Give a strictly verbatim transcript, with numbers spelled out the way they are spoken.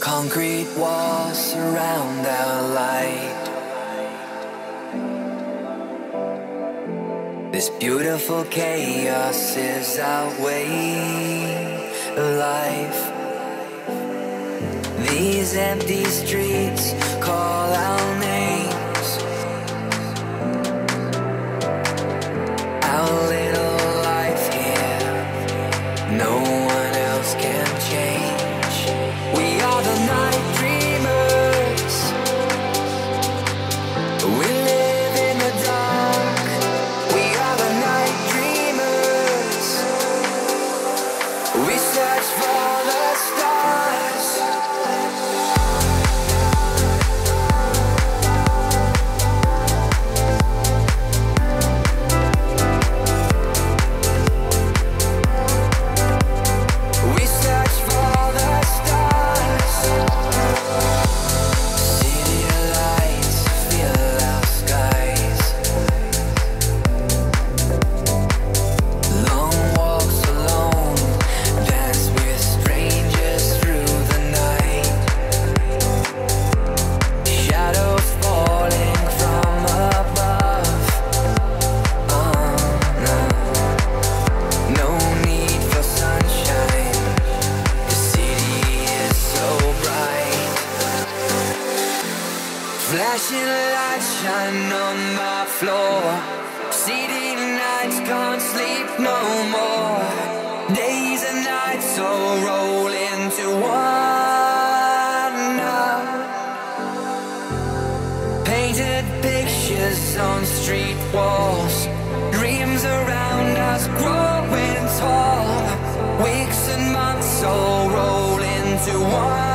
Concrete walls surround our light. This beautiful chaos is our way of life. These empty streets call our names. Our little life here, no one else can change. We are the night dreamers. We live in the dark. We are the night dreamers. We search for the stars. We search for the stars. City lights fill our skies. Long walks alone, dance with strangers through the night. Shadows falling from above. Oh no, no need for sunshine. The city is so bright. Flashing lights shine on my floor. City nights can't sleep no more. Days and nights all roll into one now. Painted pictures on street walls. Dreams around us growing tall. Weeks and months all roll into one.